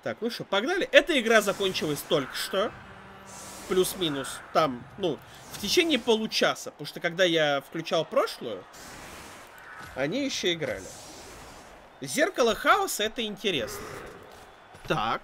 Так, ну что, погнали. Эта игра закончилась только что. Плюс-минус. Там, ну, в течение получаса. Потому что когда я включал прошлую, они еще играли. Зеркало хаоса — это интересно. Так.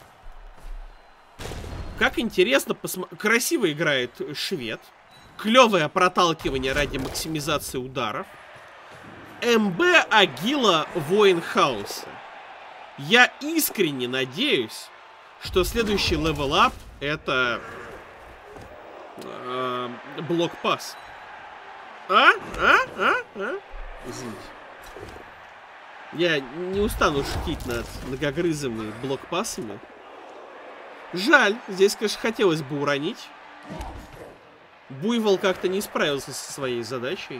Как интересно посмотреть. Красиво играет швед. Клевое проталкивание ради максимизации ударов. МБ Агила Воин Хаоса. Я искренне надеюсь, что следующий левел-ап это блок-пасс. Извините. Я не устану шутить над многогрызами блок-пассами. Жаль, здесь, конечно, хотелось бы уронить. Буйвол как-то не справился со своей задачей.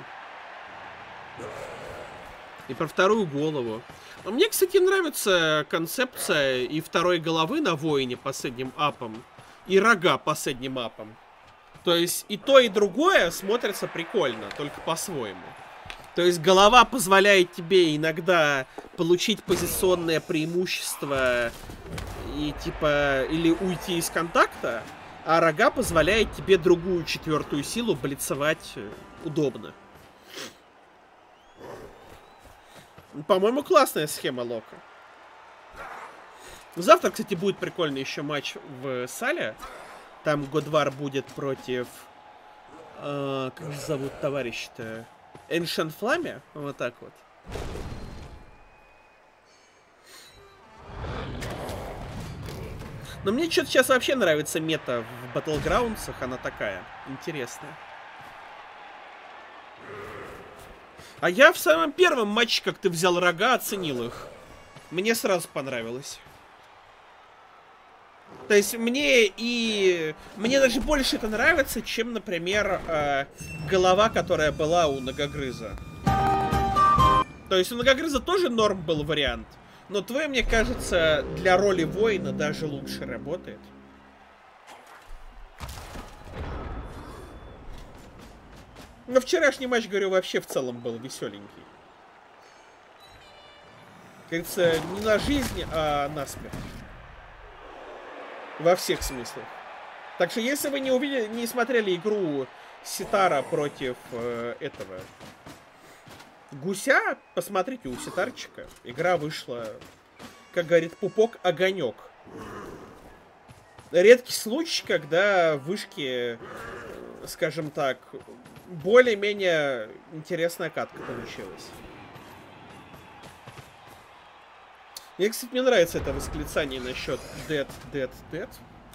И про вторую голову. Но мне, кстати, нравится концепция и второй головы на воине последним апом, и рога последним апом. То есть и то, и другое смотрится прикольно, только по-своему. То есть голова позволяет тебе иногда получить позиционное преимущество и типа или уйти из контакта, а рога позволяет тебе другую четвертую силу блицевать удобно. По-моему, классная схема Лока. Завтра, кстати, будет прикольный еще матч в Сале. Там Годвар будет против... как же зовут товарищ-то? Ancient Flame? Вот так вот. Но мне что-то сейчас вообще нравится мета в Battlegrounds. Она такая интересная. А я в самом первом матче, как ты взял рога, оценил их. Мне сразу понравилось. То есть мне даже больше это нравится, чем, например, голова, которая была у Многогрыза. То есть у Многогрыза тоже норм был вариант. Но твой, мне кажется, для роли воина даже лучше работает. Но вчерашний матч, говорю, вообще в целом был веселенький. Как говорится, не на жизнь, а на смерть. Во всех смыслах. Так что, если вы не смотрели игру Ситара против этого Гуся, посмотрите у Ситарчика. Игра вышла, как говорит Пупок, огонек. Редкий случай, когда вышки, скажем так, более-менее интересная катка получилась. Мне, кстати, не нравится это восклицание насчет dead, dead, dead.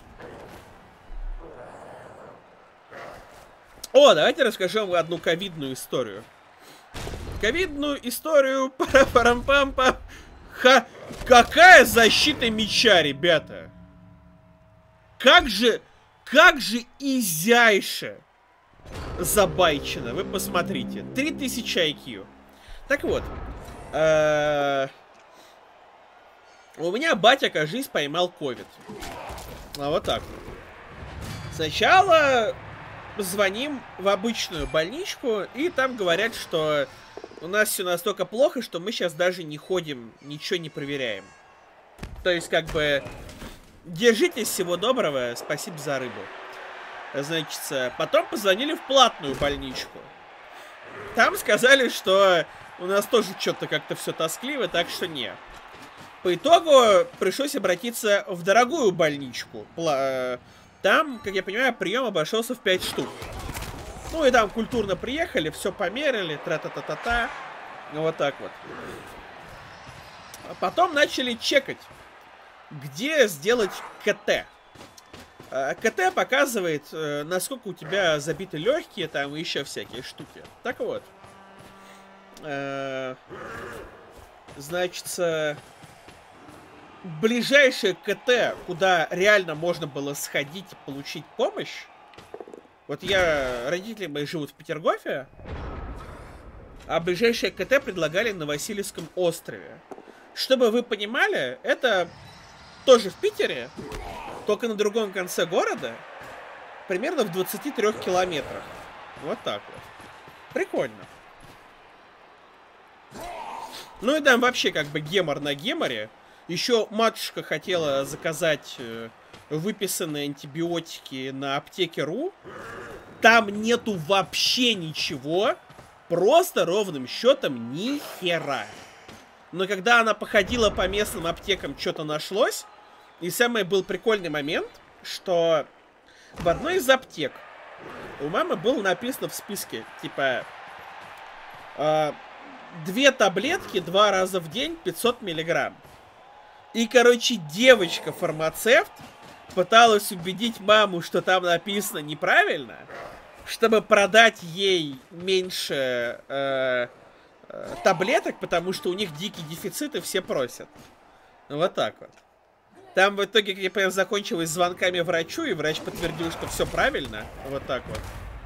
О, давайте расскажем одну ковидную историю. Ковидную историю. Пара-парам-пам-пам. Какая защита меча, ребята! Как же изяйше забайчено. Вы посмотрите. 3000 IQ. Так вот. У меня батя, кажись, поймал ковид. А вот так вот. Сначала звоним в обычную больничку, и там говорят, что у нас все настолько плохо, что мы сейчас даже не ходим, ничего не проверяем. То есть, как бы, держитесь, всего доброго, спасибо за рыбу. Значит, потом позвонили в платную больничку. Там сказали, что у нас тоже что-то как-то все тоскливо, так что не. По итогу пришлось обратиться в дорогую больничку. Там, как я понимаю, прием обошелся в 5 штук. Ну и там культурно приехали, все померили, тра-та-та-та-та. Вот так вот. А потом начали чекать, где сделать КТ. КТ показывает, насколько у тебя забиты легкие, там и еще всякие штуки. Так вот. Значит, ближайшее КТ, куда реально можно было сходить и получить помощь. Вот родители мои живут в Петергофе, а ближайшее КТ предлагали на Васильевском острове. Чтобы вы понимали, это тоже в Питере, только на другом конце города, примерно в 23 километрах. Вот так вот. Прикольно. Ну и там вообще как бы гемор на геморе. Еще матушка хотела заказать выписанные антибиотики на аптеке.ру. Там нету вообще ничего. Просто ровным счетом ни хера. Но когда она походила по местным аптекам, что-то нашлось. И самый был прикольный момент, что в одной из аптек у мамы было написано в списке, типа, 2 таблетки 2 раза в день 500 миллиграмм. И, короче, девочка-фармацевт пыталась убедить маму, что там написано неправильно, чтобы продать ей меньше таблеток, потому что у них дикий дефицит и все просят. Вот так вот. Там в итоге, как я понял, закончилось звонками врачу, и врач подтвердил, что все правильно. Вот так вот.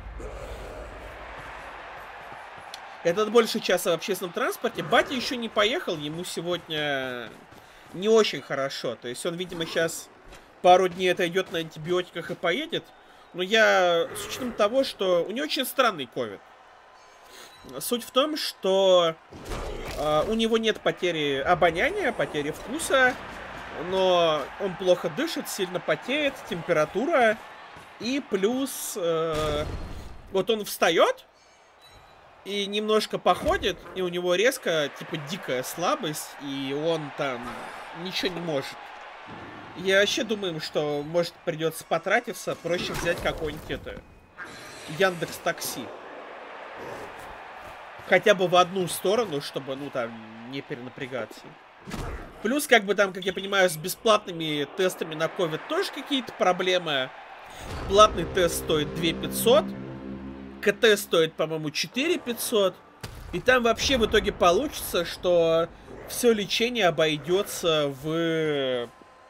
Этот больше часа в общественном транспорте. Батя еще не поехал, ему сегодня не очень хорошо. То есть он, видимо, сейчас пару дней отойдет на антибиотиках и поедет. Но я, с учетом того, что у него очень странный ковид. Суть в том, что у него нет потери обоняния, потери вкуса. Но он плохо дышит, сильно потеет, температура. И плюс вот он встает и немножко походит, и у него резко, типа, дикая слабость, и он там ничего не может. Я вообще думаю, что, может, придется потратиться, проще взять какой-нибудь это Яндекс.Такси. Хотя бы в одну сторону, чтобы, ну, там, не перенапрягаться. Плюс, как бы там, как я понимаю, с бесплатными тестами на COVID тоже какие-то проблемы. Платный тест стоит 2500. КТ стоит, по-моему, 4500. И там вообще в итоге получится, что все лечение обойдется в...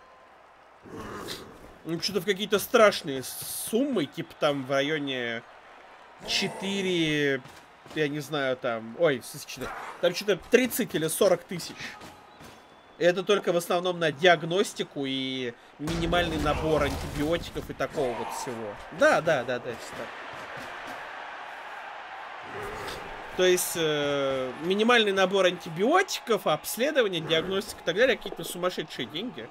Ну, что-то в какие-то страшные суммы. Типа там в районе 4... Я не знаю, там... Ой, там что-то 30 или 40 тысяч. Это только в основном на диагностику и минимальный набор антибиотиков и такого вот всего. Да, все так. То есть минимальный набор антибиотиков, обследование, диагностика и так далее, какие-то сумасшедшие деньги.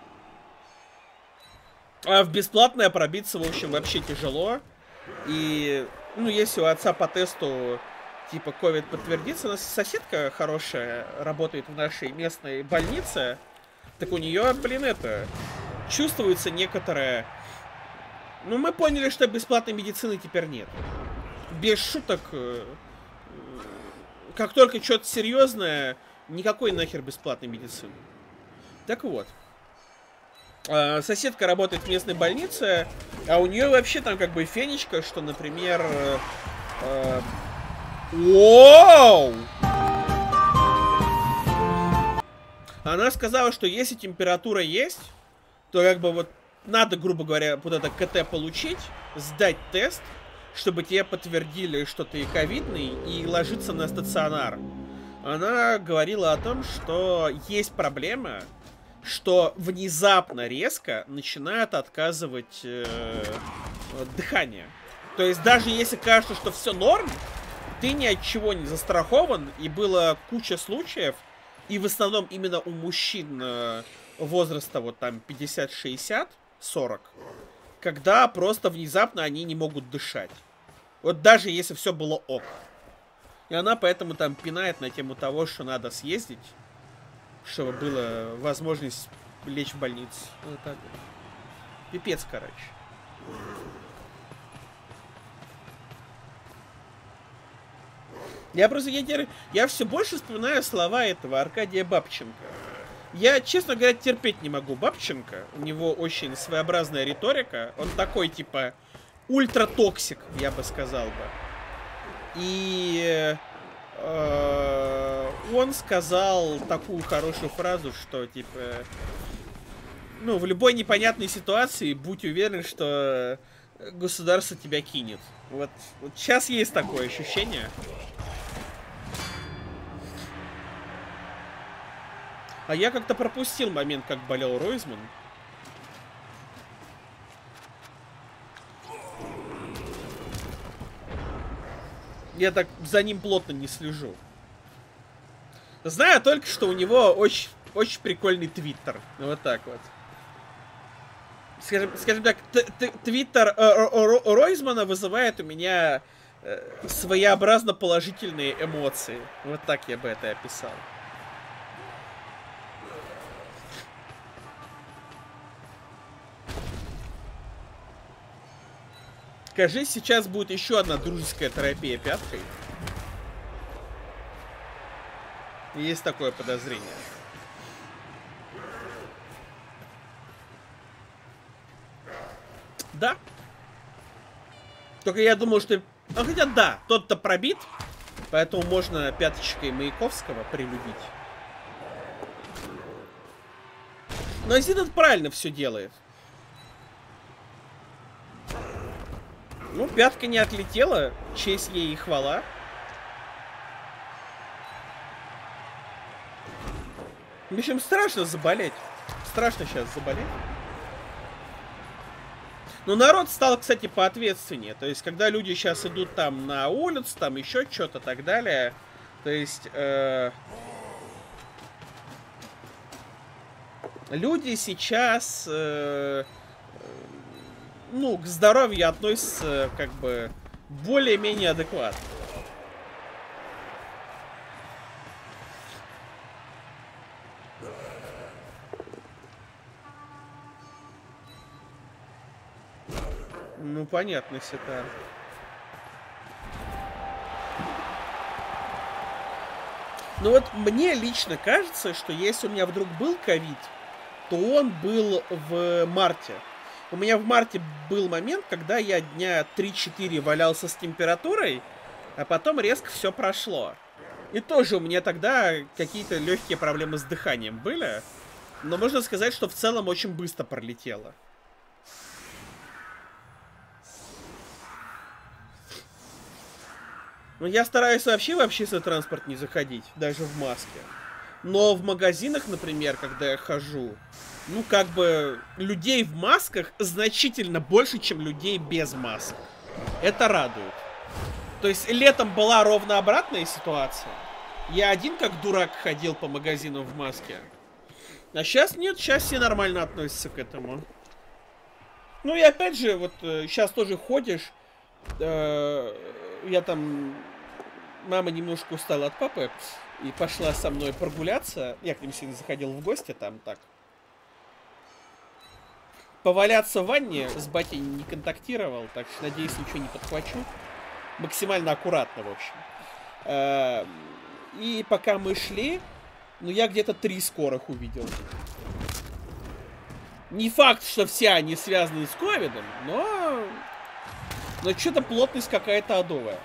А в бесплатное пробиться, в общем, вообще тяжело. И, ну, если у отца по тесту типа COVID подтвердится, у нас соседка хорошая работает в нашей местной больнице, так у нее, блин, это чувствуется некоторое... Ну, мы поняли, что бесплатной медицины теперь нет. Без шуток, как только что-то серьезное, никакой нахер бесплатной медицины. Так вот. Соседка работает в местной больнице, а у нее вообще там как бы фенечка, что, например... Воу! Она сказала, что если температура есть, то как бы вот надо, грубо говоря, вот это КТ получить, сдать тест, чтобы тебе подтвердили, что ты ковидный, и ложиться на стационар. Она говорила о том, что есть проблема, что внезапно резко начинает отказывать дыхание. То есть даже если кажется, что все норм, ты ни от чего не застрахован, и было куча случаев, и в основном именно у мужчин возраста вот там 50, 60, 40, когда просто внезапно они не могут дышать. Вот даже если все было ок. И она поэтому там пинает на тему того, что надо съездить, чтобы была возможность лечь в больницу. Вот так вот. Пипец, короче. Я все больше вспоминаю слова этого Аркадия Бабченко. Я, честно говоря, терпеть не могу Бабченко. У него очень своеобразная риторика. Он такой, типа, ультратоксик, я бы сказал бы. И он сказал такую хорошую фразу, что, типа, ну, в любой непонятной ситуации будь уверен, что государство тебя кинет. Вот сейчас есть такое ощущение. А я как-то пропустил момент, как болел Ройзман. Я так за ним плотно не слежу. Знаю только, что у него очень очень прикольный твиттер. Вот так вот. Скажем так, твиттер Ройзмана вызывает у меня своеобразно положительные эмоции. Вот так я бы это описал. Скажи, сейчас будет еще одна дружеская терапия пяткой. Есть такое подозрение. Да. Только я думал, что... Ну, хотя да, тот-то пробит. Поэтому можно пяточкой Маяковского прилюбить. Но Зидат правильно все делает. Ну, пятка не отлетела. Честь ей и хвала. В общем, страшно заболеть. Страшно сейчас заболеть. Но народ стал, кстати, поответственнее. То есть, когда люди сейчас идут там на улицу, там еще что-то, так далее. То есть, люди сейчас, ну, к здоровью относятся, как бы, более-менее адекватно. Ну, понятно, если это... Ну вот мне лично кажется, что если у меня вдруг был ковид, то он был в марте. У меня в марте был момент, когда я дня 3-4 валялся с температурой, а потом резко все прошло. И тоже у меня тогда какие-то легкие проблемы с дыханием были. Но можно сказать, что в целом очень быстро пролетело. Ну, я стараюсь вообще в общественный транспорт не заходить, даже в маске. Но в магазинах, например, когда я хожу, ну, как бы, людей в масках значительно больше, чем людей без масок. Это радует. То есть, летом была ровно обратная ситуация. Я один как дурак ходил по магазинам в маске. А сейчас нет, сейчас все нормально относятся к этому. Ну, и опять же, вот, сейчас тоже ходишь... Я там... Мама немножко устала от папы и пошла со мной прогуляться. Я к ним сегодня заходил в гости, там так. Поваляться в ванне с батей не контактировал, так что, надеюсь, ничего не подхвачу. Максимально аккуратно, в общем. И пока мы шли, ну, я где-то 3 скорых увидел. Не факт, что все они связаны с ковидом, но что-то плотность какая-то адовая.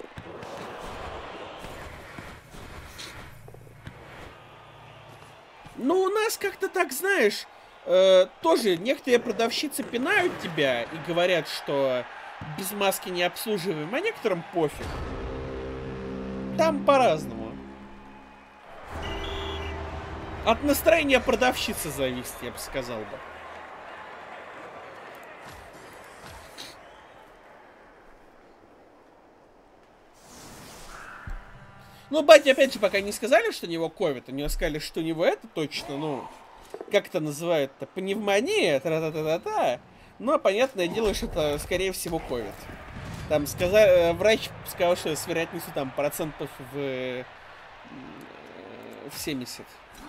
Ну, у нас как-то так, знаешь, тоже некоторые продавщицы пинают тебя и говорят, что без маски не обслуживаем, а некоторым пофиг. Там по-разному. От настроения продавщицы зависит, я бы сказал бы. Ну, батя, опять же, пока не сказали, что у него ковид, они сказали, что у него это точно, ну, как это называют-то, пневмония, тра-та-та-та-та. Но, понятное дело, что это, скорее всего, ковид. Там врач сказал, что с вероятностью там процентов в 70.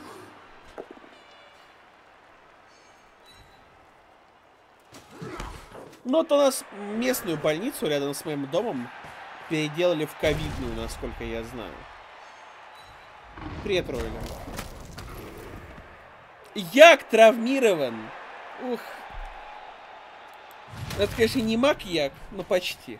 Ну, вот у нас местную больницу рядом с моим домом переделали в ковидную, насколько я знаю. Привет, Ройли. Як травмирован. Ух. Это, конечно, не мак-як, но почти.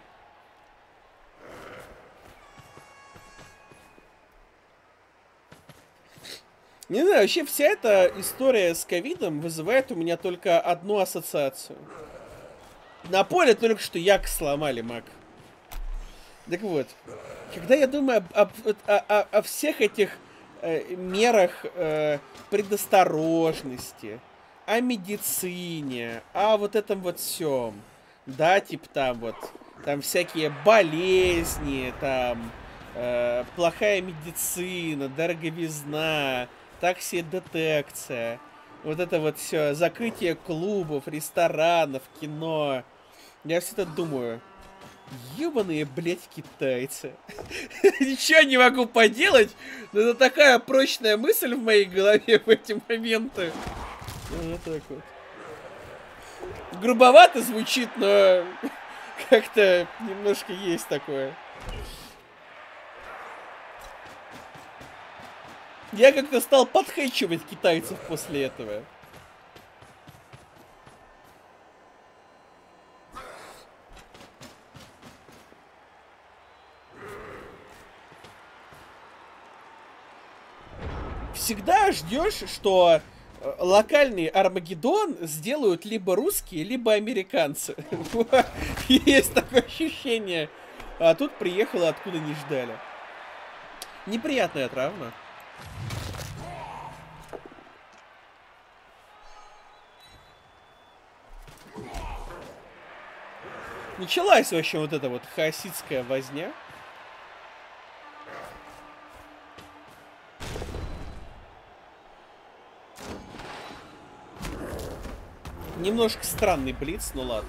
Не знаю, вообще вся эта история с ковидом вызывает у меня только одну ассоциацию. На поле только что як сломали, мак. Так вот, когда я думаю о всех этих мерах предосторожности, о медицине, о вот этом вот всем, да, типа там вот, там всякие болезни, там плохая медицина, дороговизна, такси-детекция, вот это вот все, закрытие клубов, ресторанов, кино. Я всегда думаю, ёбаные, блядь, китайцы. Ничего не могу поделать, но это такая прочная мысль в моей голове в эти моменты. Вот так вот. Грубовато звучит, но как-то немножко есть такое. Я как-то стал подхейчивать китайцев после этого. Всегда ждешь, что локальный Армагеддон сделают либо русские, либо американцы. Есть такое ощущение. А тут приехало, откуда не ждали. Неприятная травма. Началась вообще вот эта вот хаоситская возня. Немножко странный блиц, но ладно.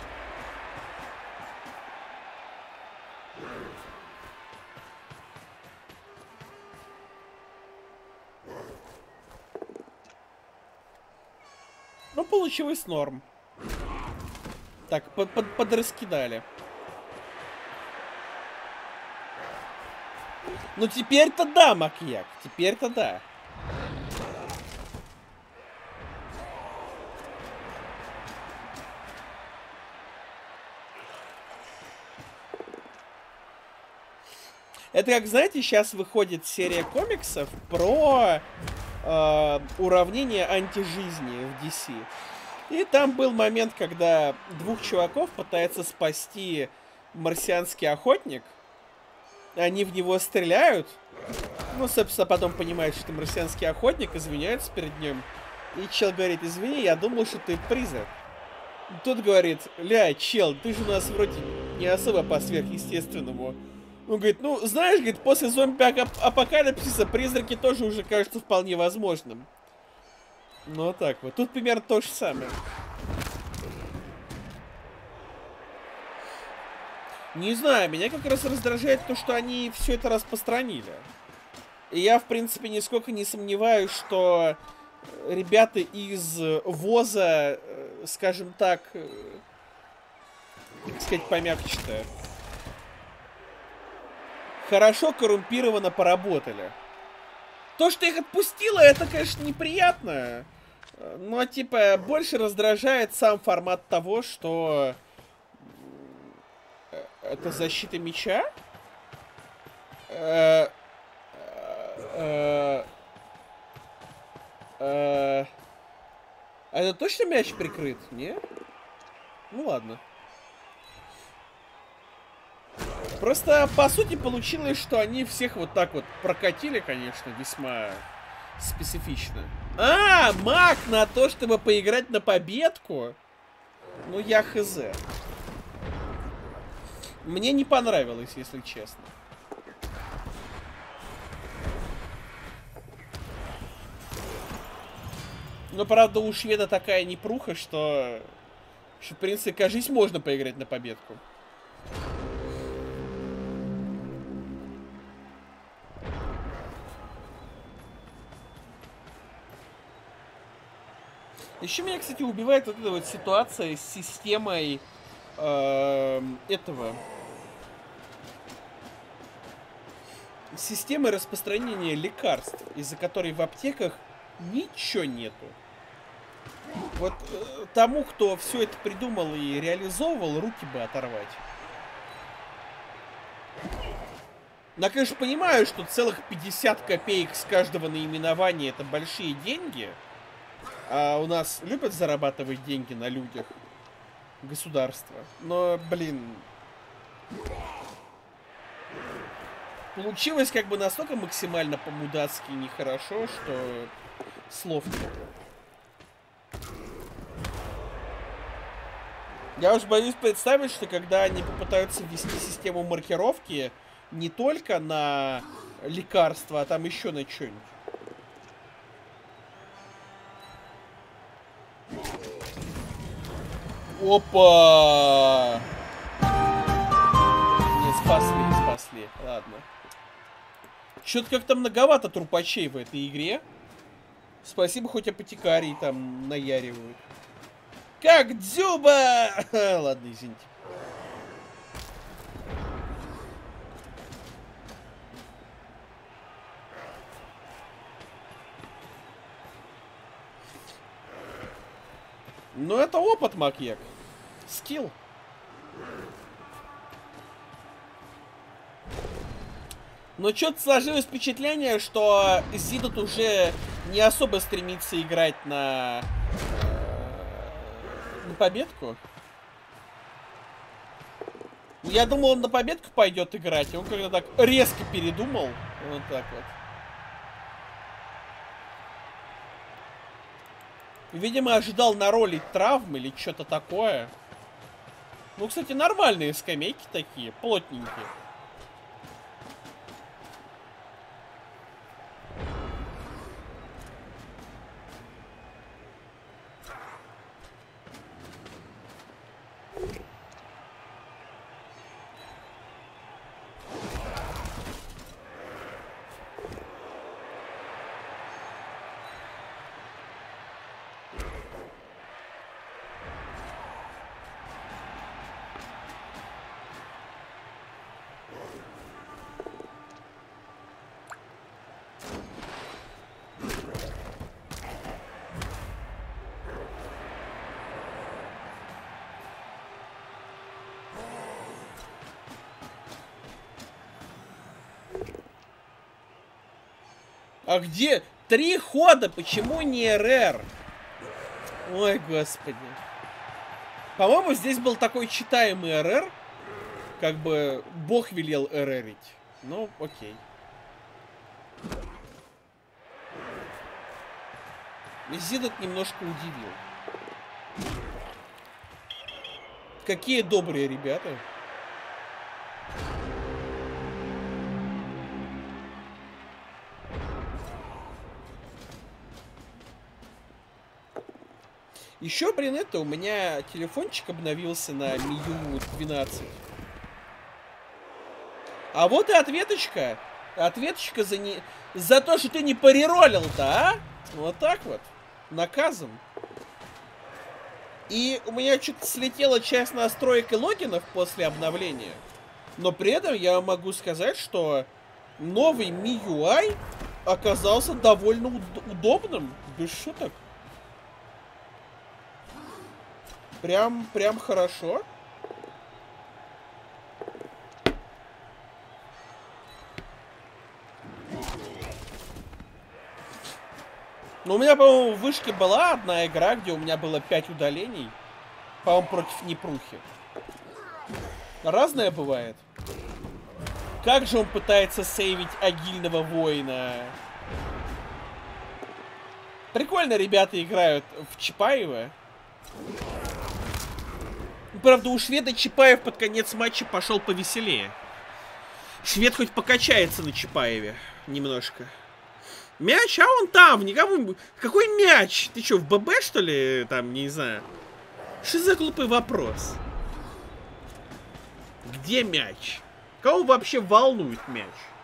Ну, получилось норм. Так, подраскидали. Ну, теперь-то да, Макьяк. Теперь-то да. Это как, знаете, сейчас выходит серия комиксов про уравнение антижизни в DC. И там был момент, когда двух чуваков пытается спасти марсианский охотник. Они в него стреляют. Ну, собственно, потом понимают, что это марсианский охотник, извиняются перед ним. И чел говорит: извини, я думал, что ты призрак. Тот говорит: ля, чел, ты же у нас вроде не особо по сверхъестественному. Он говорит: ну, знаешь, говорит, после зомби-апокалипсиса призраки тоже уже кажутся вполне возможным. Ну, вот так вот. Тут примерно то же самое. Не знаю, меня как раз раздражает то, что они все это распространили. И я, в принципе, нисколько не сомневаюсь, что ребята из ВОЗа, скажем так, как сказать помягче-то, хорошо коррумпированно поработали. То, что их отпустило, это, конечно, неприятно. Но, типа, больше раздражает сам формат того, что это защита меча? Это точно мяч прикрыт? Не? Ну ладно. Просто, по сути, получилось, что они всех вот так вот прокатили, конечно, весьма специфично. А, маг на то, чтобы поиграть на победку? Ну, я хз. Мне не понравилось, если честно. Но, правда, у шведа такая непруха, что в принципе, кажись, можно поиграть на победку. Еще меня, кстати, убивает вот эта вот ситуация с системой системой распространения лекарств, из-за которой в аптеках ничего нету. Вот тому, кто все это придумал и реализовывал, руки бы оторвать. Я, конечно, понимаю, что целых 50 копеек с каждого наименования — это большие деньги. А у нас любят зарабатывать деньги на людях государство. Но, блин, получилось как бы настолько максимально по-мудацки нехорошо, что слов нет. Я уж боюсь представить, что когда они попытаются ввести систему маркировки не только на лекарства, а там еще на что-нибудь. Опа! Не, спасли. Ладно. Что-то как-то многовато трупачей в этой игре. Спасибо, хоть апотекарии там наяривают. Как Дзюба! Ладно, извините. Ну, это опыт, Макьяк. Скилл. Но что-то сложилось впечатление, что Зидот уже не особо стремится играть на победку. Я думал, он на победку пойдет играть, и он как-то так резко передумал. Вот так вот. Видимо, ожидал наролить травм или что-то такое. Ну, кстати, нормальные скамейки такие, плотненькие. А где? 3 хода, почему не РР? Ой, господи. По-моему, здесь был такой читаемый РР. Как бы бог велел РРить. Ну, окей. Зидот немножко удивил. Какие добрые ребята. Еще, блин, это у меня телефончик обновился на Мию 12. А вот и ответочка. Ответочка за то, что ты не париролил-то, а? Вот так вот. Наказом. И у меня что-то слетела часть настроек и логинов после обновления. Но при этом я могу сказать, что новый MIUI оказался довольно удобным. Без шуток. Прям хорошо. Ну, у меня, по-моему, в вышке была одна игра, где у меня было 5 удалений. По-моему, против Непрухи. Разное бывает. Как же он пытается сейвить агильного воина? Прикольно ребята играют в Чапаева. Правда, у шведа Чапаев под конец матча пошел повеселее. Швед хоть покачается на Чапаеве немножко. Мяч, а он там, никому... Какой мяч? Ты что, в ББ, что ли, там, не знаю? Что за глупый вопрос? Где мяч? Кого вообще волнует мяч?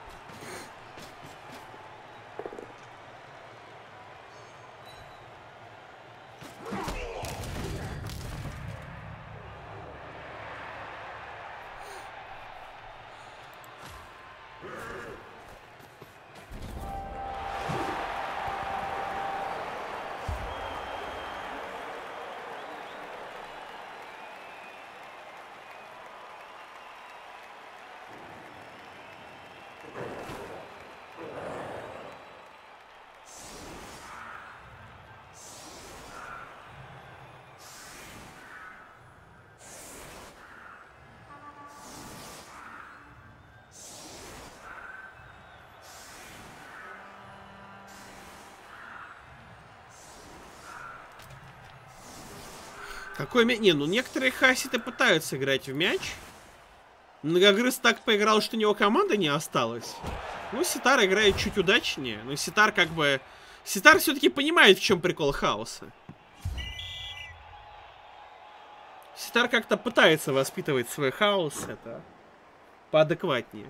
Какой мяч? Не, ну некоторые хаситы пытаются играть в мяч. Многогрыз так поиграл, что у него команды не осталось. Ну, Ситар играет чуть удачнее. Но Ситар как бы... Ситар все-таки понимает, в чем прикол хаоса. Ситар как-то пытается воспитывать свой хаос, это поадекватнее.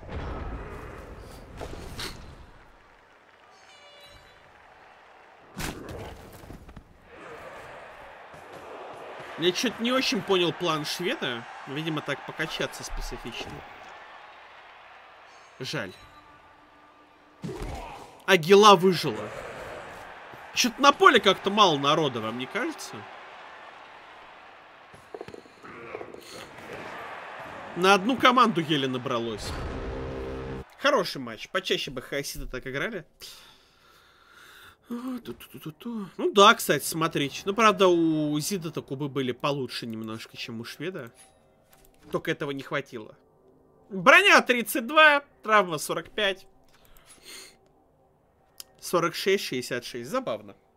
Я что-то не очень понял план шведа. Видимо, так покачаться специфично. Жаль. Агила выжила. Что-то на поле как-то мало народа, вам не кажется? На одну команду еле набралось. Хороший матч. Почаще бы хаоситы так играли. Ну да, кстати, смотрите. Ну, правда, у Зида-то кубы были получше немножко, чем у шведа. Только этого не хватило. Броня 32, травма 45. 46, 66. Забавно.